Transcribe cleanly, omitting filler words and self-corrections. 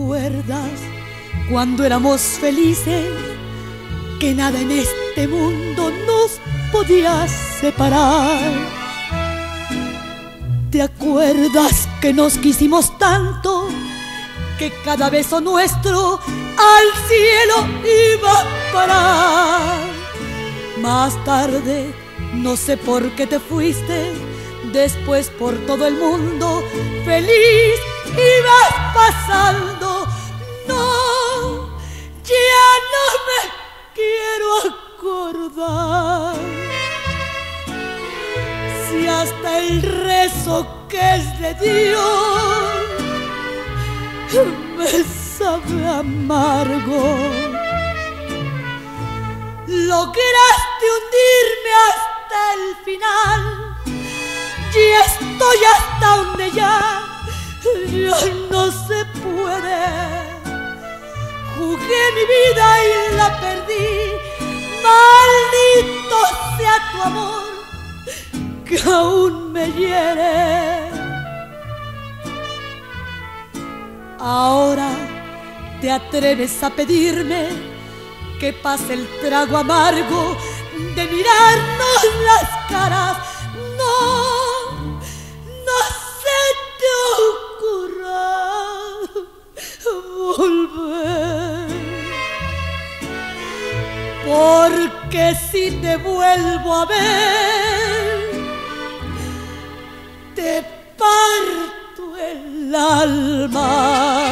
acuerdas cuando éramos felices? Que nada en este mundo nos podía separar. ¿Te acuerdas que nos quisimos tanto que cada beso nuestro al cielo iba a parar? Más tarde, no sé por qué te fuiste, después por todo el mundo feliz ibas pasando. No, ya no me quiero acordar. Si hasta el rezo que es de Dios me sabe amargo. Lograste hundirme hasta el final, y estoy hasta donde ya no se puede. Jugué mi vida y la perdí, maldito sea tu amor que aún me hiere. Ahora te atreves a pedirme que pase el trago amargo de mirarnos las caras. No, no se te ocurra volver, porque si te vuelvo a ver, te parto el alma.